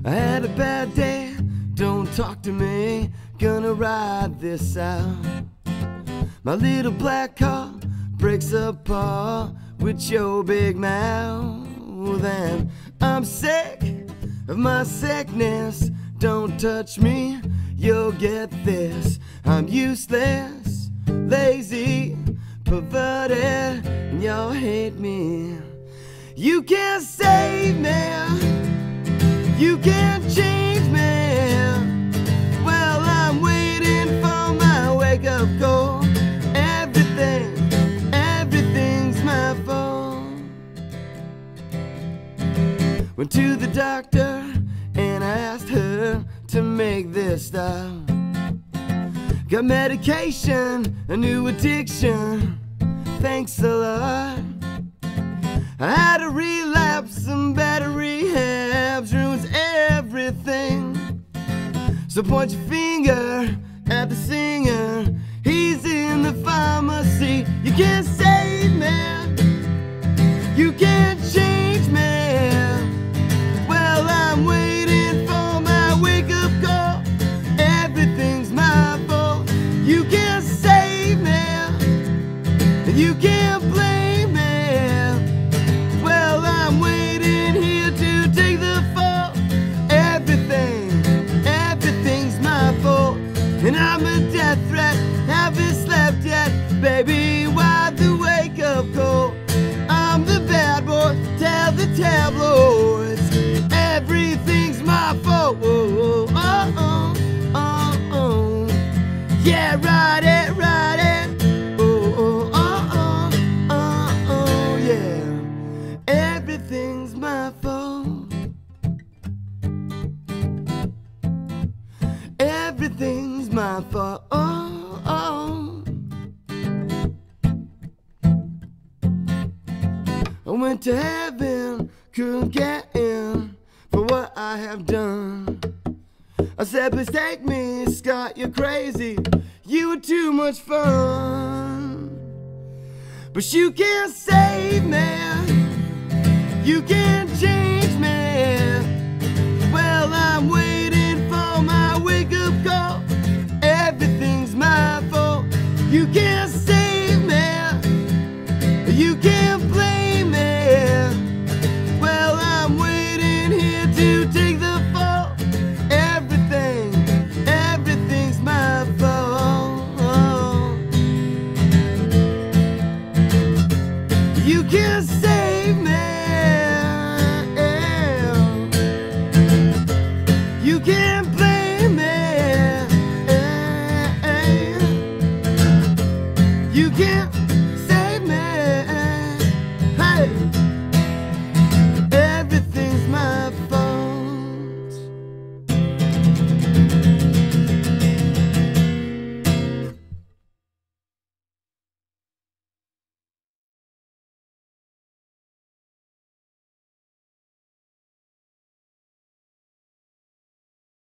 I had a bad day, don't talk to me, gonna ride this out. My little black car breaks apart with your big mouth. And I'm sick of my sickness, don't touch me, you'll get this. I'm useless, lazy, perverted, and y'all hate me. You can't save me, you can't change me. Well, I'm waiting for my wake-up call. Everything's my fault. Went to the doctor and I asked her to make this stop. Got medication, a new addiction, thanks a lot. I had a relapse, some bad rehabs ruins everything. So point your finger at the singer, he's in the pharmacy. You can't save me, you can't change me. Well, I'm waiting for my wake-up call. Everything's my fault. You can't save me, you can't blame me. Well, I'm waiting here to take the fall. Everything's my fault. And I'm a death threat, haven't slept yet. Baby, why the wake-up call? I'm the bad boy, tell the tabloids. Everything's my fault. Oh, oh, oh, oh, oh. Yeah, ride it, ride it. Oh, oh, oh, oh, oh, oh, yeah. Everything's my fault. Everything's my fault. Oh, oh. I went to heaven, couldn't get in for what I have done. I said, please take me, Scott, you're crazy, you were too much fun. But you can't save me, you can't change me. Well, I'm waiting for my wake-up call. Everything's my fault. You can't save me, you can't blame me. Well, I'm waiting here to take the fall. Everything's my fault. You can't save me, you can't blame me. You can't save me. Hey.